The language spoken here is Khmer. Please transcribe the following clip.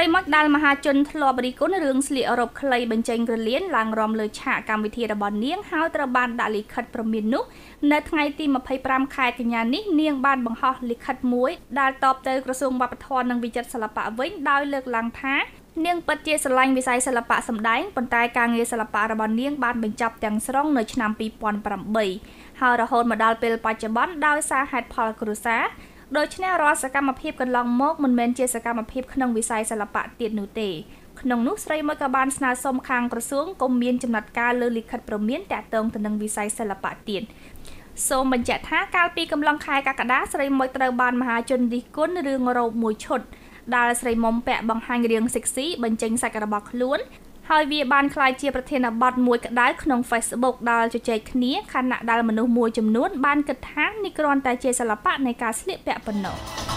រីមកដាល់មហាជនធ្លាប់រីគុណរឿងស្លៀកអរ៉ុបខ្លីបញ្ចេញក្រលៀនឡើងរំលើឆាកកម្មវិធីរបស់នាងហើយត្រូវបានដាក់លិខិតព្រមាននោះនៅថ្ងៃទី25ខែកញ្ញានេះនាងបានបង្ហោះលិខិតមួយដែលតបទៅក្រសួងវប្បធម៌និងវិចិត្រសិល្បៈវិញដោយលើកឡើងថានាងពិតជាស្រឡាញ់វិស័យសិល្បៈសម្ដែងប៉ុន្តែការងារសិល្បៈរបស់នាងបានបញ្ចប់ទាំងស្រុងនៅឆ្នាំ2008ហើយរហូតមកដល់ពេលបច្ចុប្បន្នដោយសារហេតុផលគ្រួសារដូច្នេះរាល់សកម្មភាពកន្លងមកមិនមែនជាសកម្មភាពក្នុងវិស័យសិល្បៈទៀតនោះទេក្នុងនោះស្រីមួយក៏បានស្នើសុំខាងក្រសួងកុំមានចំណាត់ការលើលិខិតព្រមានតាក់ទងទៅនឹងវិស័យសិល្បៈទៀតសូមបញ្ជាក់ថាកាលពីកំឡុងខែកក្កដាស្រីមួយត្រូវបានមហាជនរិះគន់រឿងរ៉ូបមួយឈុតដែលស្រីមុំពាក់បង្ហាញរាងសេកស៊ីបញ្ចេញសាច់របស់ខ្លួនហើយវាបានក្លាយជាប្រធានបទមួយក្តៅក្នុង Facebook ដែលជជែកគ្នាខណៈដែលមនុស្សមួយចំនួនបានគិតថានេះគ្រាន់តែជាសិល្បៈនៃការស្លៀកពាក់ប៉ុណ្ណោះ